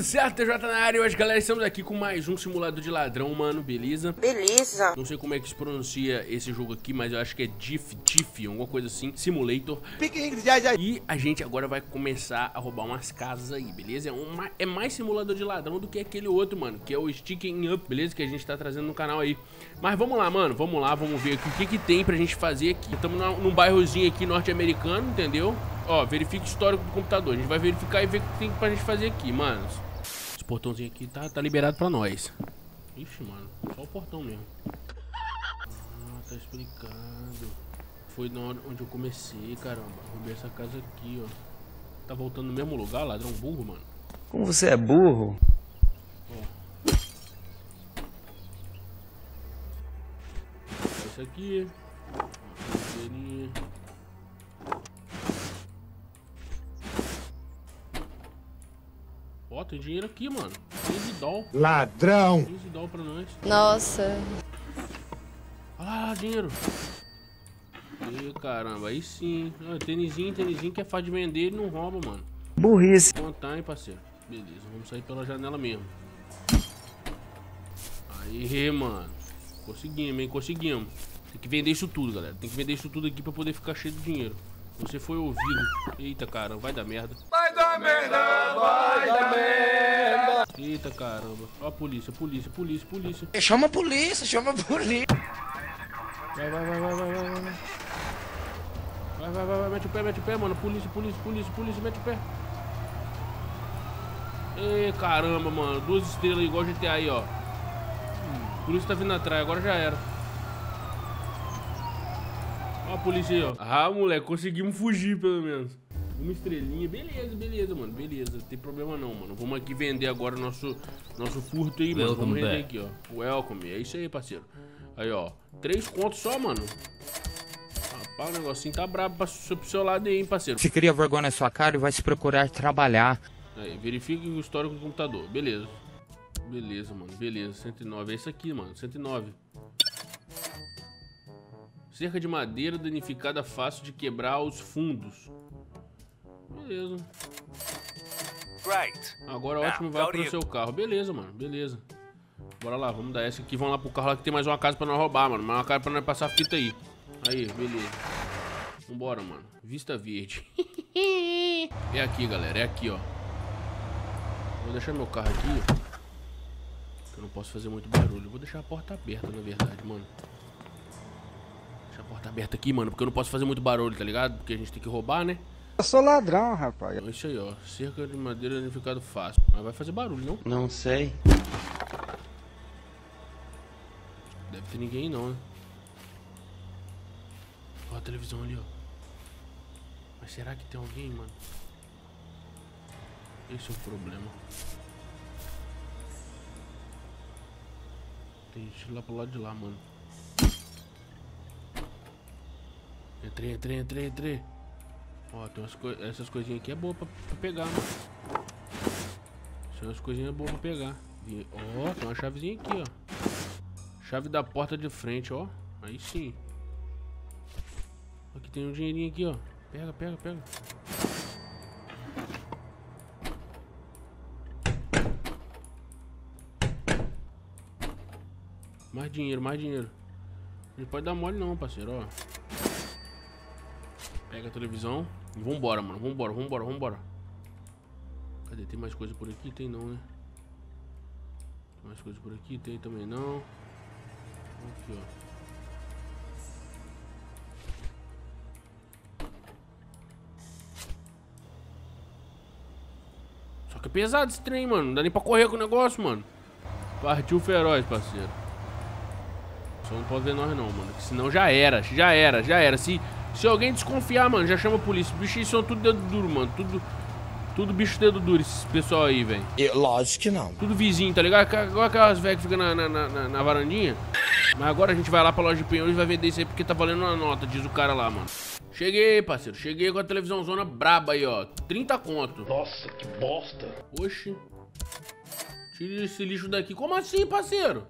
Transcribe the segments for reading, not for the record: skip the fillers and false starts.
certo, TJ na área. Hoje, galera, estamos aqui com mais um simulador de ladrão, mano, beleza? Beleza. Não sei como é que se pronuncia esse jogo aqui, mas eu acho que é Diff, alguma coisa assim, Simulator. E a gente agora vai começar a roubar umas casas aí, beleza? É mais simulador de ladrão do que aquele outro, mano, que é o Sticking Up, beleza? Que a gente tá trazendo no canal aí. Mas vamos lá, mano, vamos lá, vamos ver aqui o que tem pra gente fazer aqui. Estamos num bairrozinho aqui norte-americano, entendeu? Ó, verifique o histórico do computador. A gente vai verificar e ver o que tem pra gente fazer aqui, mano. Esse portãozinho aqui tá liberado pra nós. Ixi, mano, só o portão mesmo. Ah, tá explicado. Foi na hora onde eu comecei, caramba. Roubei essa casa aqui, ó. Tá voltando no mesmo lugar, ladrão burro, mano. Como você é burro? Ó. Isso aqui. Ó, tem dinheiro aqui, mano. 15 doll. Ladrão! 15 doll pra nós. Nossa. Olha lá, dinheiro. Ih, caramba, aí sim. Ah, tênisinho que é fácil de vender, ele não rouba, mano. Burrice. Contar, hein, parceiro. Beleza, vamos sair pela janela mesmo. Aí, mano. Conseguimos, hein, conseguimos. Tem que vender isso tudo, galera. Tem que vender isso tudo aqui pra poder ficar cheio de dinheiro. Você foi ouvido. Eita, caramba, vai dar merda. Vai dar merda, vai dar merda. Eita, caramba. Ó a polícia. Chama a polícia, chama a polícia. Vai. Vai, mete o pé, mano. Polícia, mete o pé. Ê, caramba, mano. 2 estrelas igual GTA aí, ó. A polícia tá vindo atrás, agora já era. Ó a polícia aí, ó. Ah, moleque, conseguimos fugir pelo menos. Uma estrelinha, beleza, mano. Beleza, não tem problema não, mano. Vamos aqui vender agora o nosso furto aí, mano. Vamos vender aqui, ó. Welcome, é isso aí, parceiro. Aí, ó. 3 contos só, mano. Rapaz, o negocinho tá brabo pro seu lado aí, hein, parceiro. Se cria vergonha na sua cara e vai se procurar trabalhar. Aí, verifique o histórico do computador. Beleza, mano. Beleza, 109. É isso aqui, mano. 109. Cerca de madeira danificada fácil de quebrar os fundos. Beleza. Agora ótimo, vai pro seu carro. Beleza, mano. Beleza. Bora lá, vamos dar essa aqui. Vamos lá pro carro lá que tem mais uma casa pra nós roubar, mano. Mais uma casa pra nós passar a fita aí. Aí, beleza. Vambora, mano. Vista verde. É aqui, galera. É aqui, ó. Vou deixar meu carro aqui, ó. Eu não posso fazer muito barulho. Vou deixar a porta aberta, na verdade, mano. Deixa a porta aberta aqui, mano, porque eu não posso fazer muito barulho, tá ligado? Porque a gente tem que roubar, né? Eu sou ladrão, rapaz. Então, isso aí, ó. Cerca de madeira danificado fácil. Mas vai fazer barulho, não? Não sei. Deve ter ninguém, não, né? Ó a televisão ali, ó. Mas será que tem alguém, mano? Esse é o problema. Tem gente lá pro lado de lá, mano. Entrei. Ó, tem essas coisinhas aqui é boa pra pegar, mano. São umas coisinhas boas pra pegar. Ó, tem uma chavezinha aqui, ó. Chave da porta de frente, ó. Aí sim. Aqui tem um dinheirinho aqui, ó. Pega. Mais dinheiro. Não pode dar mole não, parceiro, ó. Pega a televisão e vambora, mano. Vambora. Cadê? Tem mais coisa por aqui? Tem não, né? Tem mais coisa por aqui? Tem também não. Aqui, ó. Só que é pesado esse trem, mano. Não dá nem pra correr com o negócio, mano. Partiu feroz, parceiro. Só não pode ver nós não, mano. Que senão já era. Se alguém desconfiar, mano, já chama a polícia. Os bichos são tudo dedo duro, mano. Tudo bicho dedo duro, esses pessoal aí, velho. Lógico que não. Tudo vizinho, tá ligado? Igual aquelas velhas que ficam na varandinha. Mas agora a gente vai lá pra loja de penhores e vai vender isso aí porque tá valendo uma nota, diz o cara lá, mano. Cheguei, parceiro. Cheguei com a televisão zona braba aí, ó. 30 conto. Nossa, que bosta. Oxi. Tira esse lixo daqui. Como assim, parceiro?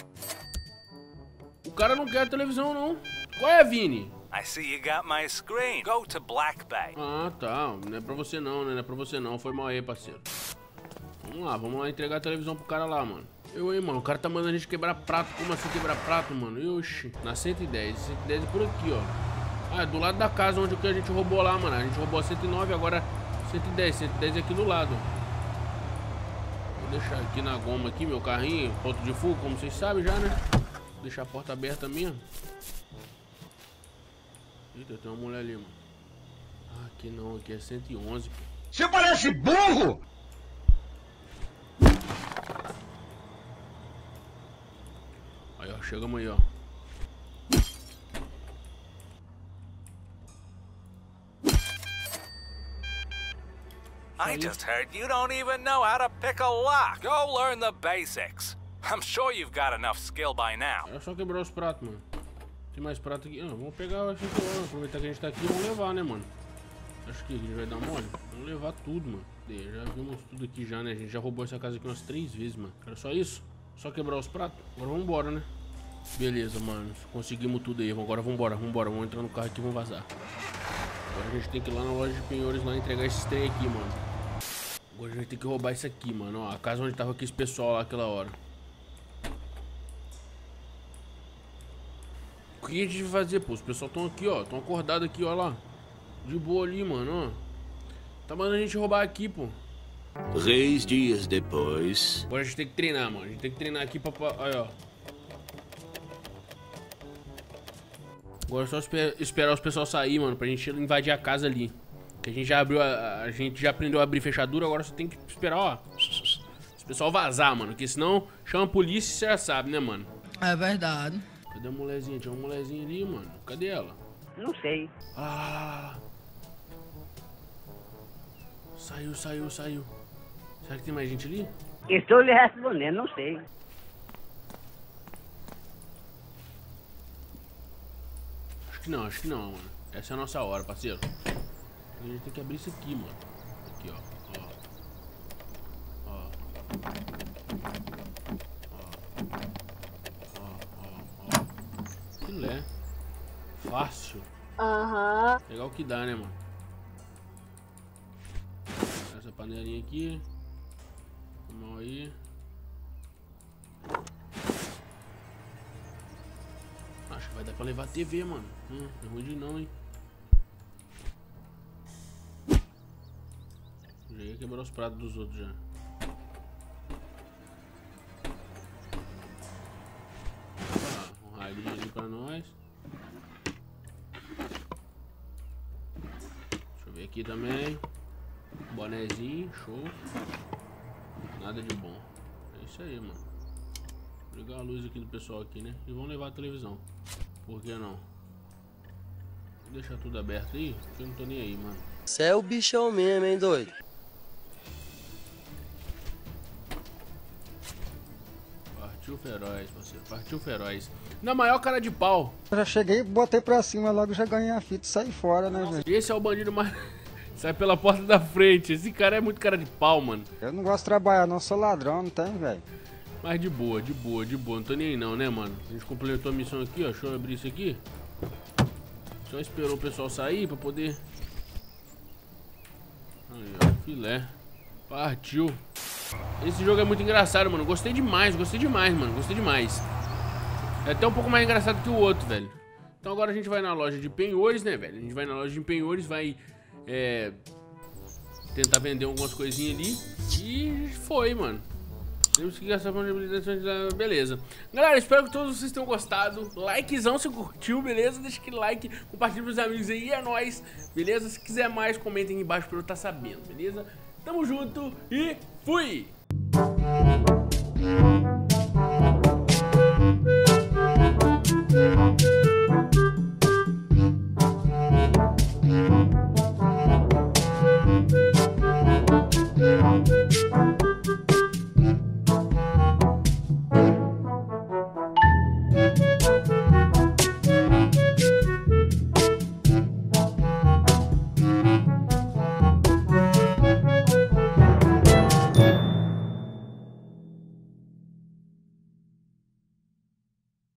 O cara não quer a televisão, não. Qual é, Vini? I see you got my screen. Go to Black Bay. Ah, tá. Não é pra você não, né? Não é pra você não. Foi mal aí, parceiro. Vamos lá entregar a televisão pro cara lá, mano. Mano, o cara tá mandando a gente quebrar prato. Como assim quebrar prato, mano? Oxi. Na 110. 110 é por aqui, ó. Ah, é do lado da casa onde a gente roubou lá, mano. A gente roubou a 109, agora 110. 110 é aqui do lado. Vou deixar aqui na goma aqui, meu carrinho. Ponto de fuga, como vocês sabem já, né? Vou deixar a porta aberta mesmo. Eita, tem uma mulher ali, mano. Ah, aqui não, aqui é 111, pô. Você parece burro! Aí, ó, chegamos aí, ó. I just heard you don't even know how to pick a lock. Go learn the basics. I'm sure you've got enough skill by now. É só quebrar os pratos, mano. Tem mais prato aqui. Ah, vamos pegar esse aqui, aproveitar que a gente tá aqui e vamos levar, né, mano? Acho que a gente vai dar mole. Vamos levar tudo, mano. Já vimos tudo aqui já, né? A gente já roubou essa casa aqui umas 3 vezes, mano. Era só isso? Só quebrar os pratos? Agora vamos embora, né? Beleza, mano. Conseguimos tudo aí. Agora vamos embora, vamos embora. Vamos entrar no carro aqui e vamos vazar. Agora a gente tem que ir lá na loja de penhores lá entregar esses trem aqui, mano. Agora a gente tem que roubar isso aqui, mano. Ó, a casa onde tava aqui esse pessoal lá aquela hora. O que a gente vai fazer, pô? Os pessoal estão aqui, ó. Estão acordados aqui, ó lá. De boa ali, mano, ó. Tá mandando a gente roubar aqui, pô. 3 dias depois. Agora a gente tem que treinar, mano. A gente tem que treinar aqui pra... Aí, ó. Agora é só esperar os pessoal sair, mano, pra gente invadir a casa ali. Que a gente já abriu, a gente já aprendeu a abrir fechadura, agora só tem que esperar, ó. Os pessoal vazar, mano, porque senão chama a polícia e você já sabe, né, mano? É verdade. Cadê a mulherzinha? Tinha uma mulherzinha ali, mano. Cadê ela? Não sei. Ah! Saiu. Será que tem mais gente ali? Estou lhe respondendo, não sei. Acho que não, mano. Essa é a nossa hora, parceiro. A gente tem que abrir isso aqui, mano. Aqui, ó. Filé. Fácil. Legal que dá, né, mano? Essa panelinha aqui. Vamos aí. Acho que vai dar pra levar a TV, mano. Não é ruim de não, hein? Já ia quebrar os pratos dos outros já. Um ralinho ali pra nós. Deixa eu ver aqui também. Bonezinho, show. Nada de bom. É isso aí, mano. Vou ligar a luz aqui do pessoal aqui, né? E vamos levar a televisão. Por que não? Vou deixar tudo aberto aí, porque eu não tô nem aí, mano. Você é o bichão mesmo, hein, doido? Partiu feroz, parceiro. Partiu feroz. Na maior cara de pau. Eu já cheguei, botei pra cima, logo já ganhei a fita e saí fora, né, velho? Esse é o bandido mais... Sai pela porta da frente. Esse cara é muito cara de pau, mano. Eu não gosto de trabalhar, não sou ladrão, não tem, velho. Mas de boa. Não tô nem aí não, né, mano? A gente completou a missão aqui, ó. Deixa eu abrir isso aqui. Só esperou o pessoal sair pra poder... Aí, ó. Filé. Partiu. Esse jogo é muito engraçado, mano. Gostei demais, mano. Gostei demais. É até um pouco mais engraçado que o outro, velho. Então agora a gente vai na loja de penhores, né, velho? A gente vai na loja de penhores, vai... tentar vender algumas coisinhas ali. E foi, mano. Temos que gastar habilidade. Beleza. Galera, espero que todos vocês tenham gostado. Likezão se curtiu, beleza? Deixa aquele like, compartilha pros amigos aí. É nóis, beleza? Se quiser mais, comentem aí embaixo pra eu estar sabendo, beleza? Tamo junto e fui!